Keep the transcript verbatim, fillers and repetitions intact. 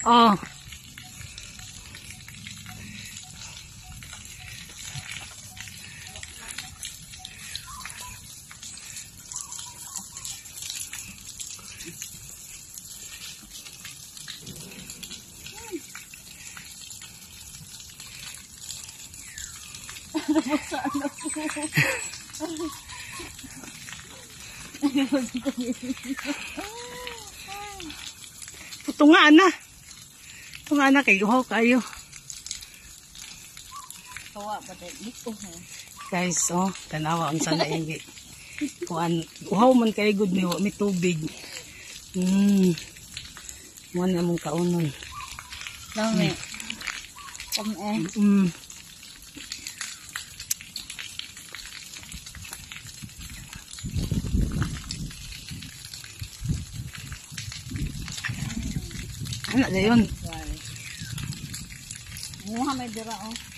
Oh. Ito nga na. Ito nga na kay guhaw kayo. Kawa pa dito. Guys, oh, tanawa ang sana yung kuan. Guhaw man kay good ni wa may tubig. Hmm. Mo na mong kaunon. Lami. Kom eh. Hmm. Ano na yun? Muha may dira oh.